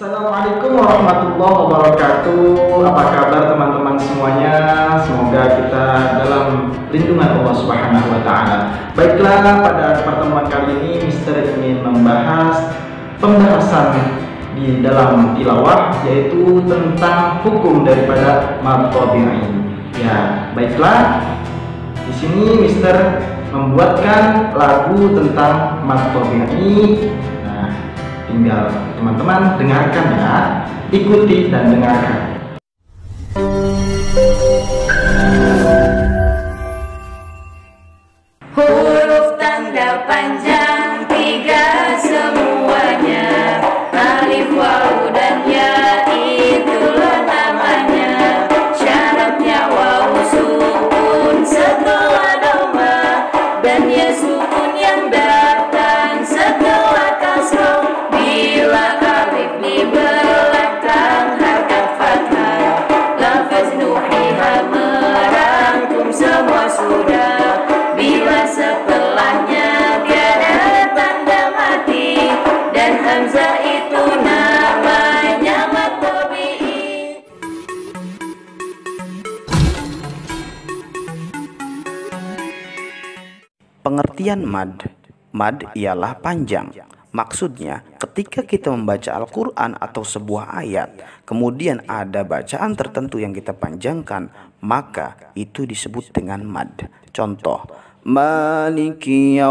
Assalamualaikum warahmatullahi wabarakatuh. Apa kabar teman-teman semuanya? Semoga kita dalam lindungan Allah Subhanahu wa taala. Baiklah, pada pertemuan kali ini Mister ingin membahas pembahasan di dalam tilawah, yaitu tentang hukum daripada mad tabi'i. Ya, baiklah. Di sini Mister membuatkan lagu tentang mad tabi'i. Tinggal teman-teman dengarkan ya, ikuti dan dengarkan. Huruf tanda panjang tiga semuanya, alif, waw, dan ya, itulah namanya. Syaratnya waw sukun setelah doma, dan ya sukun yang datang setelah kasroh. Bila alif di belakang harkat fathah, lafaz nuhiha merangkum semua sudah. Bila setelahnya tiada tanda mati, dan hamzah itu namanya mad tabi'i. Pengertian mad. Mad ialah panjang. Maksudnya, ketika kita membaca Al-Quran atau sebuah ayat, kemudian ada bacaan tertentu yang kita panjangkan, maka itu disebut dengan mad. Contoh, Maliki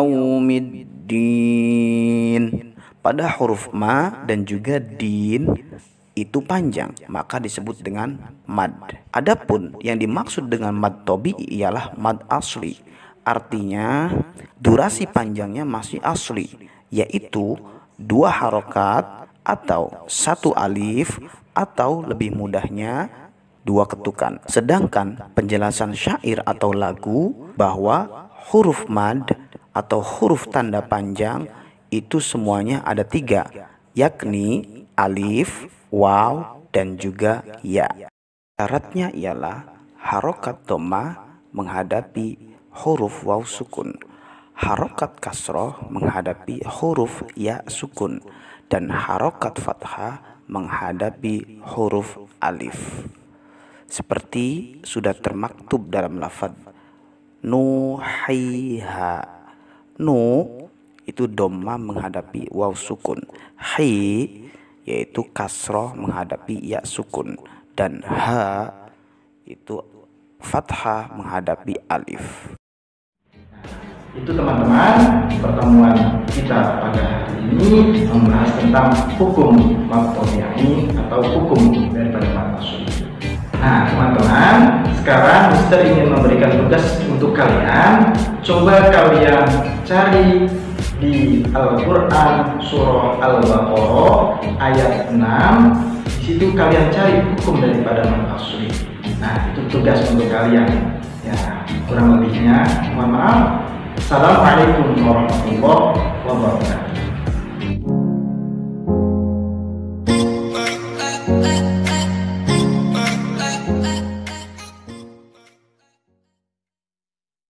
yaumiddin. Pada huruf ma dan juga din itu panjang, maka disebut dengan mad. Adapun yang dimaksud dengan mad tabi'i ialah mad asli. Artinya, durasi panjangnya masih asli, yaitu 2 harokat atau 1 alif, atau lebih mudahnya 2 ketukan. Sedangkan penjelasan syair atau lagu bahwa huruf mad atau huruf tanda panjang itu semuanya ada 3, yakni alif, waw, dan juga ya. Syaratnya ialah harokat dhammah menghadapi huruf waw sukun, harokat kasroh menghadapi huruf ya sukun, dan harokat fathah menghadapi huruf alif. Seperti sudah termaktub dalam lafaz nuhiha. Nu itu dhamma menghadapi waw sukun, hi yaitu kasroh menghadapi ya sukun, dan ha itu fathah menghadapi alif. Itu teman-teman, pertemuan kita pada hari ini membahas tentang hukum mad tabi'i atau hukum daripada mad asli. Nah teman-teman, sekarang Mister ingin memberikan tugas untuk kalian. Coba kalian cari di Al-Quran surah Al-Baqarah ayat 6. Di situ kalian cari hukum daripada mad asli. Nah itu tugas untuk kalian. Ya, kurang lebihnya mohon maaf. Assalamualaikum warahmatullahi wabarakatuh.